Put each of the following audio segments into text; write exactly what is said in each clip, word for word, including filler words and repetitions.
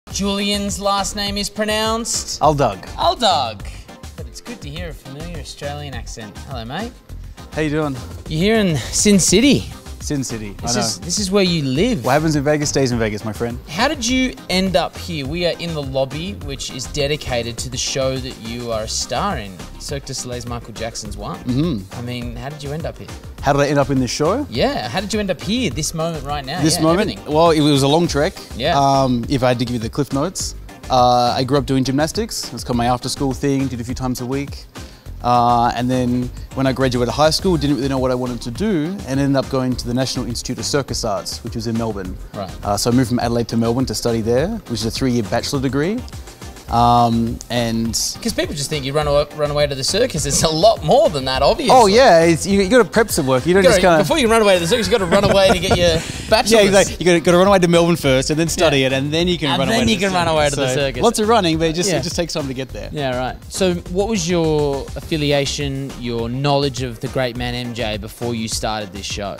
Julian's last name is pronounced? Aldug. Aldug. But it's good to hear a familiar Australian accent. Hello, mate. How you doing? You're here in Sin City. Sin City, This I know. is this is where you live. What happens in Vegas stays in Vegas, my friend. How did you end up here? We are in the lobby, which is dedicated to the show that you are a star in, Cirque du Soleil's Michael Jackson's One. Mm-hmm. I mean, how did you end up here? How did I end up in this show? Yeah, how did you end up here, this moment right now? This yeah, moment? everything. Well, it was a long trek. Yeah. Um, if I had to give you the cliff notes. Uh, I grew up doing gymnastics. It was kind of my after school thing, did a few times a week. Uh, and then when I graduated high school, didn't really know what I wanted to do and ended up going to the National Institute of Circus Arts, which was in Melbourne. Right. Uh, so I moved from Adelaide to Melbourne to study there, which is a three-year bachelor degree. Um, and Because people just think you run away, run away to the circus. It's a lot more than that, obviously. oh yeah, it's, you, you got to prep some work. You don't You gotta- just kind of before you can run away to the circus, you got to run away to get your bachelor's. yeah, exactly. You got to, got to run away to Melbourne first, and then study Yeah. it, and then you can And run then away. to you the can run circus. away to the So, circus. Lots of running, but it just Yeah. it just takes time to get there. Yeah, right. So what was your affiliation, your knowledge of the great man M J before you started this show?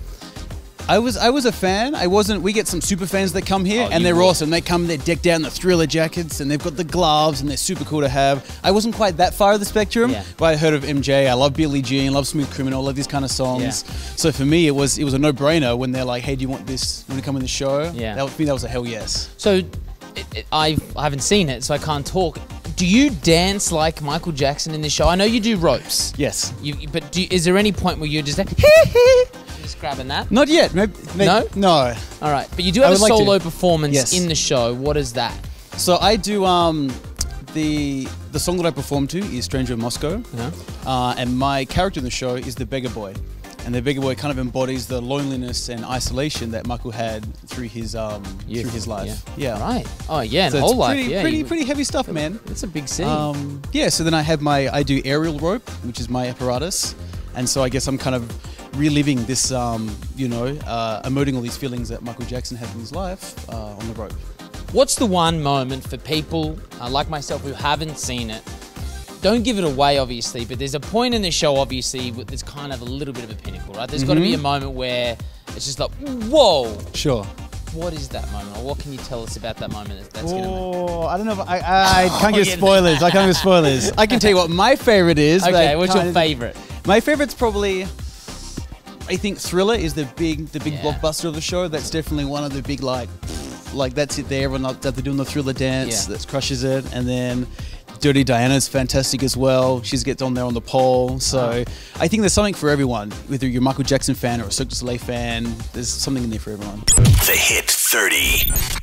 I was I was a fan. I wasn't. We get some super fans that come here, Oh, and you they're would. awesome. They come, they're decked out in the Thriller jackets, and they've got the gloves, and they're super cool to have. I wasn't quite that far of the spectrum, Yeah. but I heard of M J. I love Billie Jean, love Smooth Criminal, love these kind of songs. Yeah. So for me, it was it was a no-brainer when they're like, "Hey, do you want this? Want to come in the show?" Yeah. That, for me, that was a hell yes. So it, it, I've, I haven't seen it, so I can't talk. Do you dance like Michael Jackson in this show? I know you do ropes. Yes. You, but do, is there any point where you're just like, just grabbing that? Not yet. Maybe, maybe, No? No. All right. But you do I have a would like to. solo performance Yes. in the show. What is that? So I do um, the the song that I perform to is "Stranger in Moscow," No? uh, and my character in the show is the beggar boy, and the beggar boy kind of embodies the loneliness and isolation that Michael had through his um, Youth. through his life. Yeah. Right. Oh, yeah, and So whole it's life. pretty, Yeah. pretty, you- pretty heavy stuff, man. It's a big scene. Um, yeah. So then I have my I do aerial rope, which is my apparatus, and so I guess I'm kind of reliving this, um, you know, uh, emoting all these feelings that Michael Jackson had in his life uh, on the rope. What's the one moment for people uh, like myself who haven't seen it? Don't give it away, obviously, but there's a point in the show, obviously, where there's kind of a little bit of a pinnacle, right? There's got to be a moment where it's just like, whoa! Sure. What is that moment? Or what can you tell us about that moment that- that's going to Oh, I don't know if I, I, I can't give yeah. spoilers. I can't give spoilers. I can tell you what my favorite is. but Okay, I what's your can't- favourite? My favorite's probably, I think Thriller is the big, the big Yeah. blockbuster of the show. That's definitely one of the big like, like that's it there. Everyone that they're doing the Thriller dance Yeah. that crushes it, and then Dirty Diana's fantastic as well. She gets on there on the pole. So I think there's something for everyone. Whether you're a Michael Jackson fan or a Cirque du Soleil fan, there's something in there for everyone. The Hit thirty.